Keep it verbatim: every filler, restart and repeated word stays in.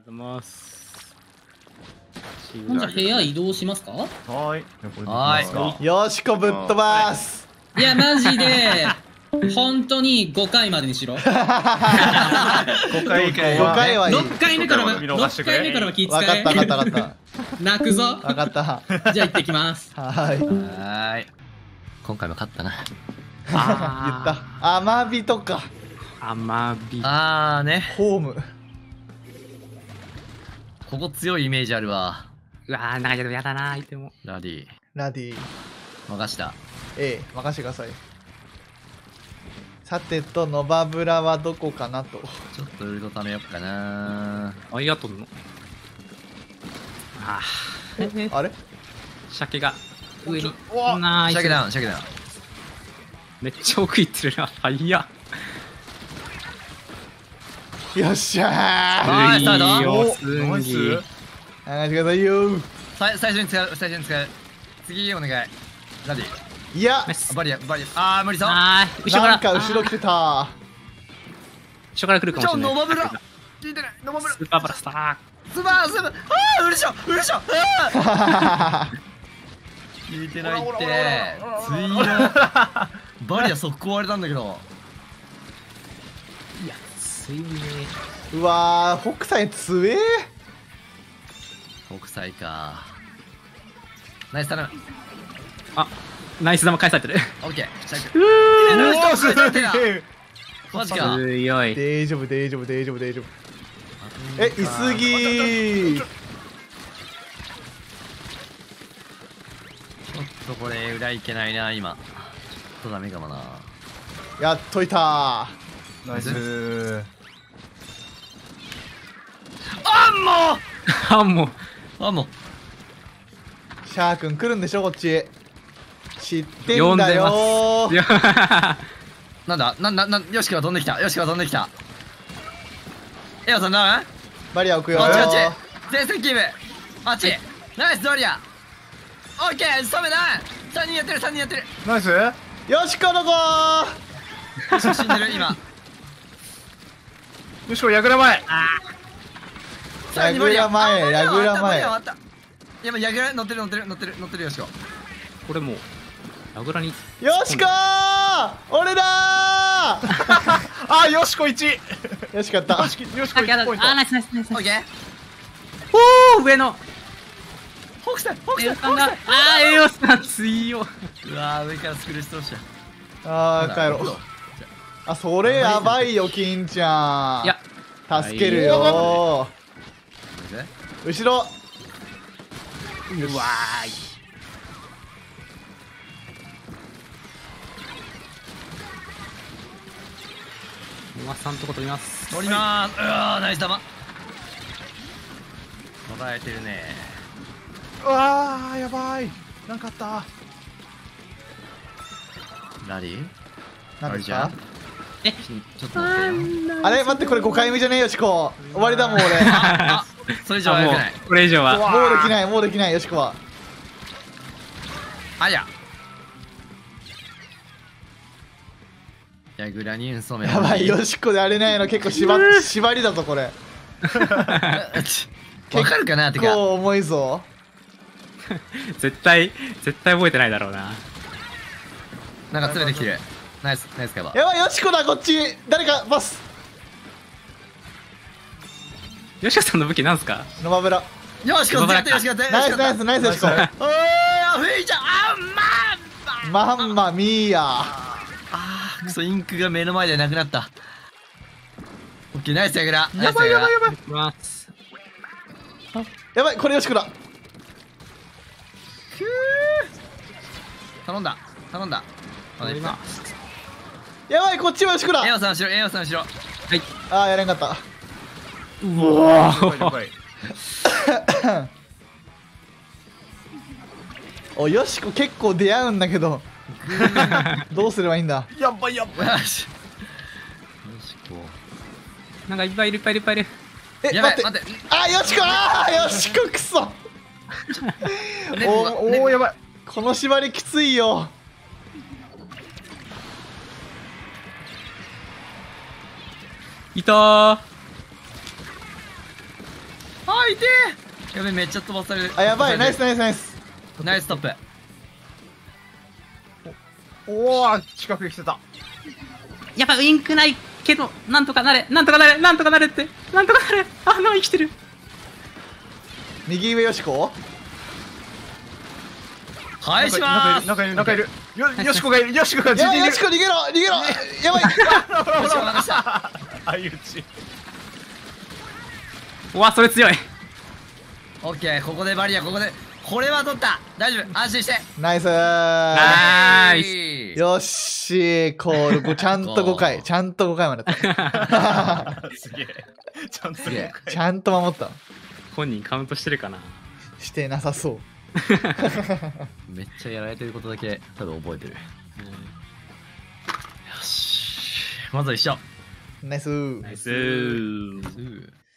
ざいます。 ほんじゃ部屋移動しますか？ はーい。 はよしこぶっ飛ばす。 いやマジで本当にごかいまでにしろ。ごかいごかいはいい。 ろっかいめからはろっかいめからは気遣え。 分かった分かった分かった。 泣くぞ。 分かった。 じゃあ行ってきます。 はーい。 はーい。今回も勝ったな。 あ言った。アマビとか。 アマビ。 あーね。 ホーム。 ここ強いイメージあるわ。 うわー、なんかでもやだな、相手も。 ラディ。 ラディ。 任した。 ええ、任せてください。さてと、ノバブラはどこかなと。 ちょっとウルト貯めよっかな。 あ、いやとんの。あー。あれ鮭が上に。 ナイス。鮭ダウン、鮭ダウン。 めっちゃ奥行ってるな。はいや。 よっしゃー。 はい、スタート。 ナイス。流してくださいよ。 最初に使う、最初に使う。次お願い。ラディ。 いや、 バリア、バリア。あー、無理そう。 あー、後ろから。 なんか後ろ来てた。 後ろから来るかもしれない。 ノバブラ。聞いてない。ノバブラ。 スーパーブラスター。 スーパー、スーパー。あー、うるしょ、うるしょ。聞いてないって。ついよ。バリア速攻割れたんだけど。 いや、ついね。 うわー、北斎強え。 北斎か。ナイス頼む。 あ、ナイス玉返されてる。 オッケー。 うー、すごい。マジか。 強い。 大丈夫、大丈夫、大丈夫、大丈夫。え、いすぎ。 ちょっとこれ裏いけないな今。ちょっとダメかもな。 やっといた。 ナイス。 あんもあんもあんも。 シャー君来るんでしょこっち。知ってんだよー。なんだな、な、な、よしきは飛んできた。よしきは飛んできた。エアさんな。 バリア置くよ。 あっちあっち。全線キーム。あっち。ナイスバリア。オッケー。スタメな。三人やってる、三人やってる。 ナイス。よしこの子。 死んでる今。 よしこ、やぐら前。 やぐら前、やぐら前。 やばい、やぐら乗ってる乗ってる乗ってる乗ってるよしこ。 これもうやぐらに。 よしこー、俺だー。あ、よしこいち。よしかった。よしこいちポイント。 あ、ナイスナイスナイス。 オッケー。 おお、上の。 北斎、北斎、北斎。 ああ、栄養さん強い。 うわー、上からスクルしとうしや。 あー、帰ろう。あ、それやばいよ、金ちゃん。 いや、 助けるよー。後ろ。 うわーい。馬さんとこ取ります。 取りまーす。うわー、ナイス玉。捉えてるね。 うわー、やばい。なんかあった。 ラリー。 なんですか。 え、 ちょっと待ってよ。 あれ待って、これごかいめじゃねえよしこ。終わりだもん俺。 あ、それ以上はよくない。 これ以上はもうできない、もうできないよしこは。 あや。やぐらに運送め。 やばい、よしこであれないの結構縛縛りだぞこれ。 わかるかなってか。 結構重いぞ。 絶対絶対覚えてないだろうな。 なんか詰めてきてる。ナイスナイスカバー。 やばい、よしこだこっち。誰かパス。 よしこさんの武器なんすか？ ノバブラ。 よしこ使ってよしこ使って。 ナイスナイスナイスよしこ。 おー、フェイちゃん、あんまマンマミーヤ。 あー、くそインクが目の前でなくなった。オッケー、ナイスやぐら。 やばいやばいやばい。 いきます。 やばい、これよしこだ。 くー。頼んだ頼んだ。 頼みます。 やばい、こっちもよしこだ。 エオさん後ろ、エオさん後ろ。 はい。 あー、やれんかった。 うわー。 お、よしこ結構出会うんだけど。どうすればいいんだ。 やばいやばい。よし。よしこ。 なんかいっぱいいるいっぱいいるいっぱいいる。 え、 やばい待って。 待って。 あ、よしこ、あー、よしこくそ。おお、やばい。この縛りきついよ。 いたー。 痛え。やべ、めっちゃ飛ばされる。 あ、やばい、ナイスナイスナイス。 ナイストップ。 おお、近くに来てた。 やっぱウインクないけど、なんとかなれ、なんとかなれ、なんとかなれって、なんとかなれ。あの生きてる。 右上よしこ。 返しまーす。 なんかいる、なんかいる。よ、よしこがいる、よしこが自やばい、 分いる。 よしこ逃げろ逃げろやばい。 よしこ任せた。 相打ち。 うわ、それ強い。 オッケー、ここでバリア、ここで。これは取った。大丈夫、安心して。 ナイスー。 ナイス。 よしこう、ちゃんとごかい、ちゃんとごかいまでやった。すげえ。ちゃんとすげえ。 ちゃんと守った。 本人カウントしてるかな。 してなさそう。 めっちゃやられてることだけ多分覚えてる。よし、まずは一緒。 ナイスー。 ナイスー。 うん